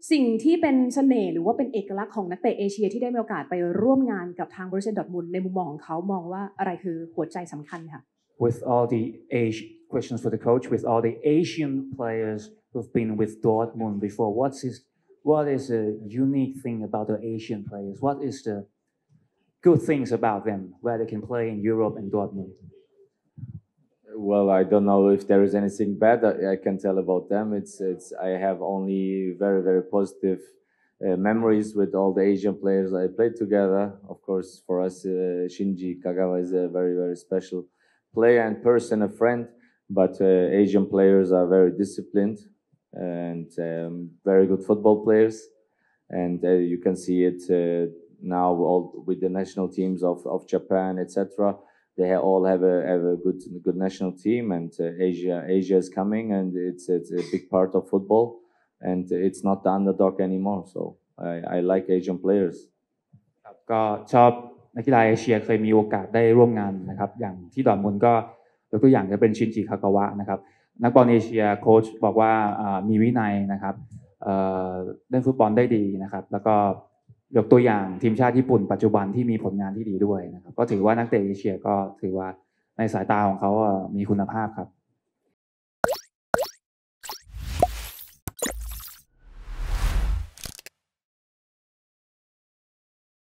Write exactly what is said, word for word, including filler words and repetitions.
สิ่งที่เป็นเสน่ห์หรือว่าเป็นเอกลักษณ์ของนักเตะเอเชียที่ได้มีโอกาสไปร่วมงานกับทาง Borussia Dortmund ในมุมมองของเขามองว่าอะไรคือหัวใจสำคัญค่ะ With all the Asian questions for the coach, with all the Asian players who've been with Dortmund before, what's his, what is a unique thing about the Asian players? What is the good things about them where they can play in Europe and Dortmund? Well, I don't know if there is anything bad I can tell about them. It's it's I have only very very positive uh, memories with all the Asian players I played together. Of course, for us, uh, Shinji Kagawa is a very very special player and person, a friend. But uh, Asian players are very disciplined and um, very good football players, and uh, you can see it uh, now all with the national teams of of Japan, et cetera. They all have a have a good good national team, and uh, Asia Asia is coming, and it's it's a big part of football, and it's not the underdog anymore. So I I like Asian players. ครับก็ชอบนักกีฬาเอเชียเคยมีโอกาสได้ร่วมงานนะครับอย่างที่ดอร์ทมุนด์ก็ยกตัวอย่างจะเป็นชินจิคากาวะนะครับนักบอลเอเชียโค้ชบอกว่ามีวินัยนะครับเล่นฟุตบอลได้ดีนะครับแล้วก็ยกตัวอย่างทีมชาติญี่ปุ่นปัจจุบันที่มีผลงานที่ดีด้วยนะครับก็ถือว่านักเตะเอเชียก็ถือว่าในสายตาของเขามีคุณภาพครับ